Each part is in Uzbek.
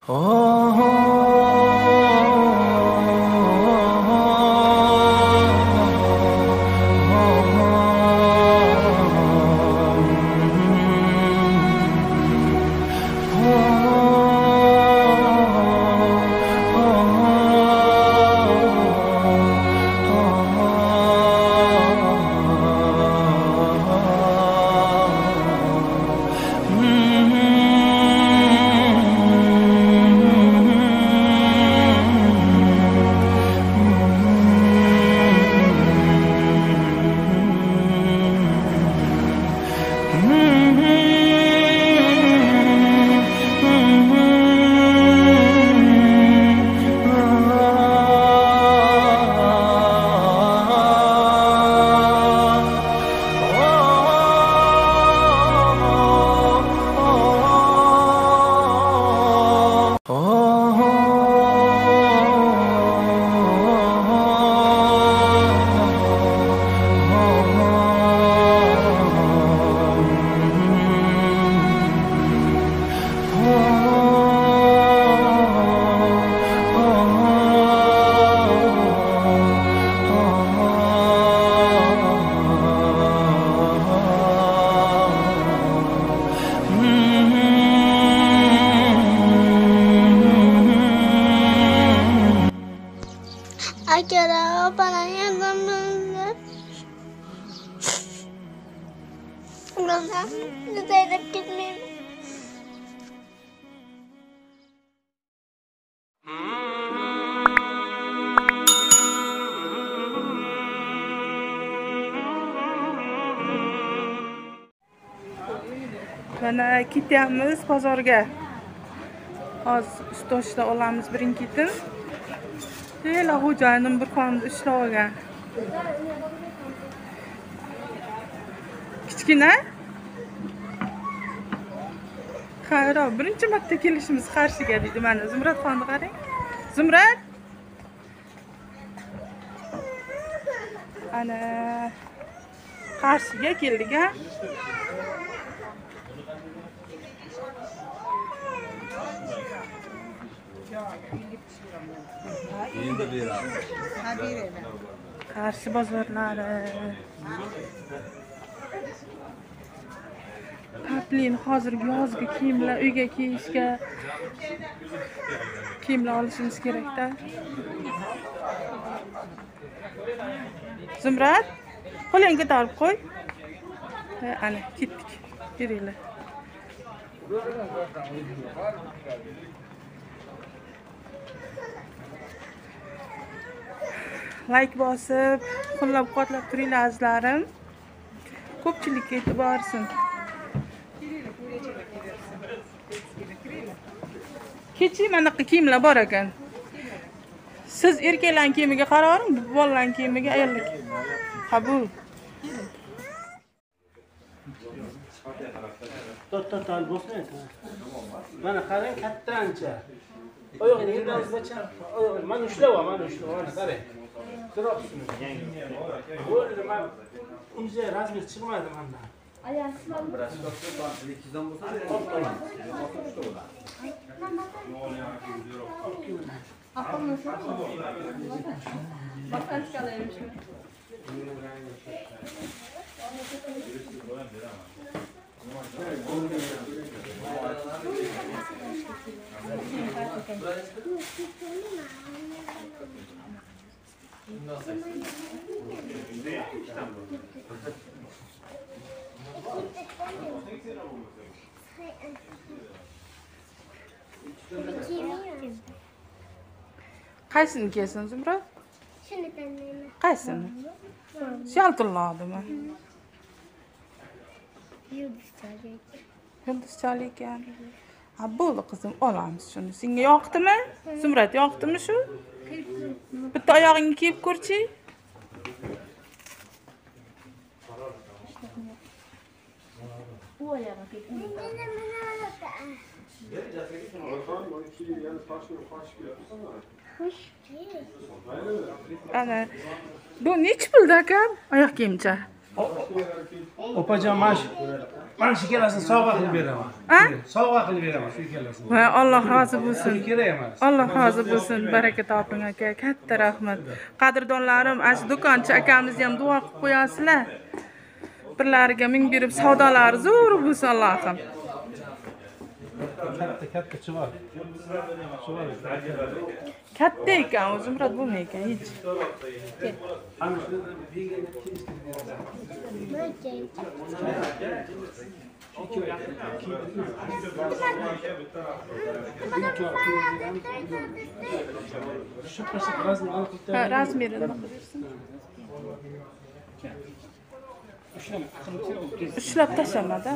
Agar bana yardımını bana Zeynep gitmeyeyim. Mana ketyapmiz bozorga. Hozir ustoshda olamiz birin-ketin. Hela xo'jayinim bir xonada ishlab olgan. Kichkina? Xayr, birinchi marta kelishimiz Qarshiga deydi. Mana Zumradxonni qarang. Zumrad. Ana Qarshiga keldik ha. Qarshi bozorlari. Taplin hozirgi yozgi kiyimlar, uyga kiyishga kiyimlar olishimiz kerak-da. Zumrad, qo'lingga torib qo'y. Ana ketdik. Keringlar. Like bosib, qo'llab-quvvatlab turinglar azizlarim. Ko'pchilikka yetib borsin. Kechi mana kiyimlar bor ekan. Siz erkaklarning kiyimiga qaroring, bolalarning kiyimiga ayollar. Qabul. Total bo'lsin. Mana qarang katta ancha. Oyog'ingizni birazgacha. Mana ushlab, qarang. Turibsizmi? Bo'ldi, men uncha razmer chiqmadi mendan. Ayasizlar. Biraz to'g'ri, 200 dan bo'lsa, Qaysini kiysin Zumrad? Shuni tanlayman. Qaysini? Shaltilladimi? Yulduzchalik ekan. Ha, bo'ldi qizim, olamiz shuni. Senga yoqdimi? Zumrad yoqdimi shu? Bitta oyog'ingni kiyib ko'rchi. Bu oyog'i ketdi. Ana, bu nech pulda aka? Oyoq kiyimcha. Opajon mana shu ikkalasini sovg'a qilib beraman. Sovg'a qilib beraman shu ikkalasini. Va Alloh rozi bo'lsin. Kerak emas. Alloh rozi bo'lsin. Baraka toping aka. Katta rahmat. Qadrdonlarim, ash do'konchi akamizni ham duo qilib qo'yasizlar. Birlariga ming berib savdolari zo'r bo'lsin Allohim. Katta chivar. Katta ekan, o'zim rad bo'lmay ekan hech. Razmerini qilsin. Ushlab tashlamada.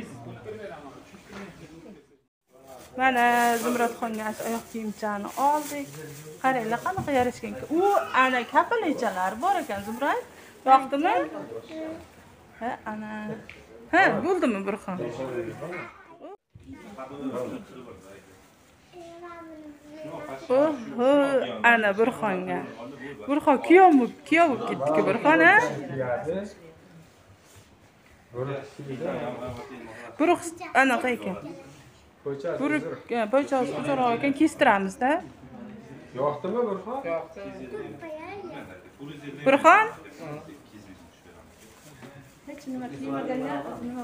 Mana Zumradxonga oyoq kiyimchani oldik. Qaranglar qanaqa yarashgan ekan. U ana kapalichalar bor ekan Zumrad. Yoqdimi? Ha, ana. Ha, bo'ldimi Burxon? Oho, ana Burxonga. Burxon kuyov bo'lib ketdi-ku Burxon, ha? Burx anaqa ekan. Burk, poychasi uzoqroq ekan, kestiramiz-da. Yoqdimi Burxon? Burxon? Hech nima qilmaganlar, nima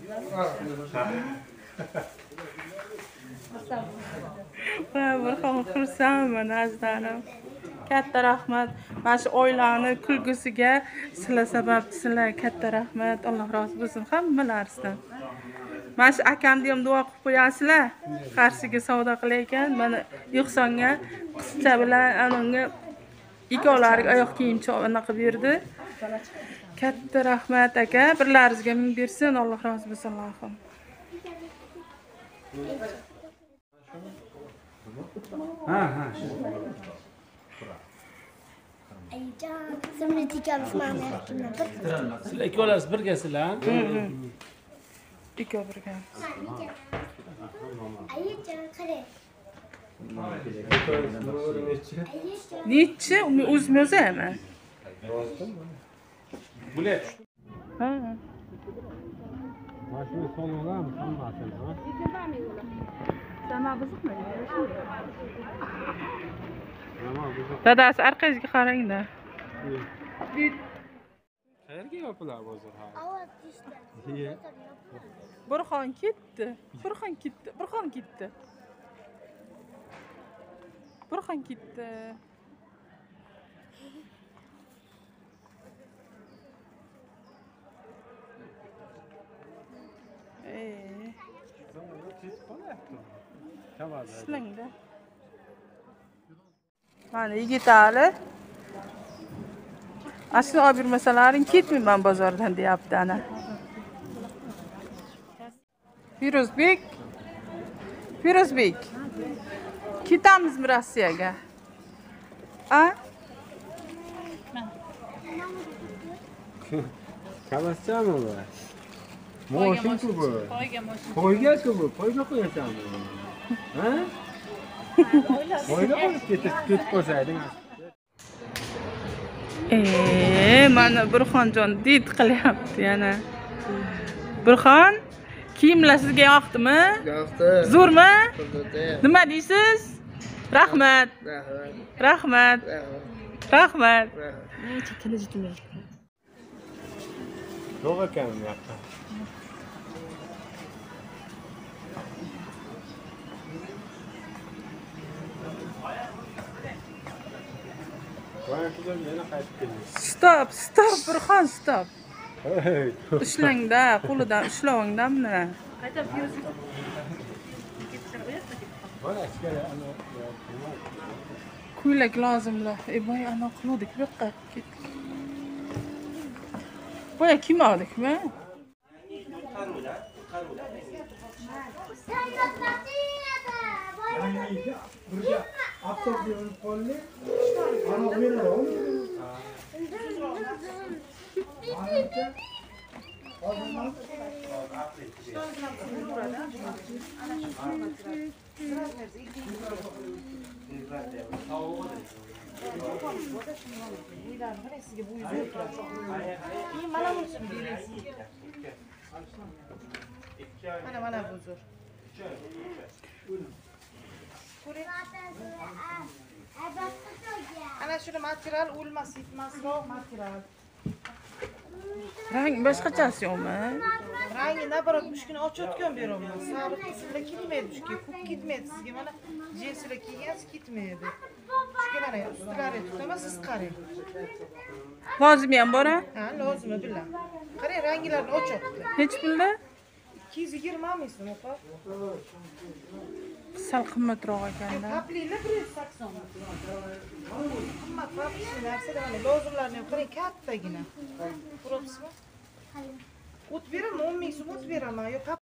Va Burxon xursandman azizlarim. Katta rahmat. Mana shu oilani kulgusiga sizlar sababchisizlar. Katta rahmat. Alloh rozi bo'lsin hammalaringizdan. Mana shu akamni ham duo qilib qo'yasizlar. Qarshiga savdo qilayotgan. Mana Ihsonga qizcha bilan anonga ikkovlariga oyoq kiyimcha anaqa berdi. Katta rahmat aka. Birlaringizga ming bersin. Alloh rozi bo'lsin Allohim. Ha. Ayjon, Zumrad ikkalamiz mana Sizlar ikkalasiz birgasizlar. Ikkov birga. Ayjon, qarang. Nechi? O'zim yozaman. Bular. Ha. Mashina so'lg'am hammasini, ha? Sama buzuqmi? Dadasi orqangizga qarang-da. Qayerga yopilar hozir ha? Ovoz tishda. Burxon ketdi. Burxon ketdi. Sizlangda. Mana Yigitali. Asli olib yurmasalaring ketmayman bozordan deyapti ana. Firuzbek. Ketamizmi Rossiyaga? A? Kabaschami bu? Moshinku bu. Qo'yga-ku bu. Qo'yga qo'yasanmi? Ha? Qo'yga qo'yib ketib qo'ysayding. Mana Burxonjon did qilyapti yana. Burxon, kiyimlar sizga yoqdimi? Yoqdi. Zo'rmi? Yoqdi. Nima deysiz? Rahmat. Rahmat. Yo'q ekan bu yoqda. Yana qaytib keldi. Stop, Burxon, stop. Ushlangda, qo'lidan ushlavingda buni. Mana ichkari ana Ko'ylak lozimlar. Boy ana qildik bu yoqqa ketdik. Boya kiymodikmi? Burga avtobus yo'lib qoldi. Ana o'yinlar. Deyiladi, qarang sizga bu zo'r turadi. Keyin mana bunisini berasiz. Mana bu zo'r. Ko'ring. Ana shuni material o'lmas, yetmasroq material. Rang boshqachasi yo'qmi? Rangi nabarot mushkini ochayotgan beraman. Sariq qizilda ketmaydi mushki, ko'p ketmaydi sizga. Mana jinsilar kiygansiz ketmaydi. Mushki mana ustilari tutama siz qarang. Lozimi ham bor-a? Ha, lozimi bilan. Qarang, ranglarni ochyapti. Hech pulda? 220 misli opa. Sal qimmatroq ekanda. Kaplini 180. Qimmat kaplini narsalar mana lozimlarni ham qarang, kattagina. Ko'ryapsizmi? O't beraman, 10 ming so'm o't beraman. Yo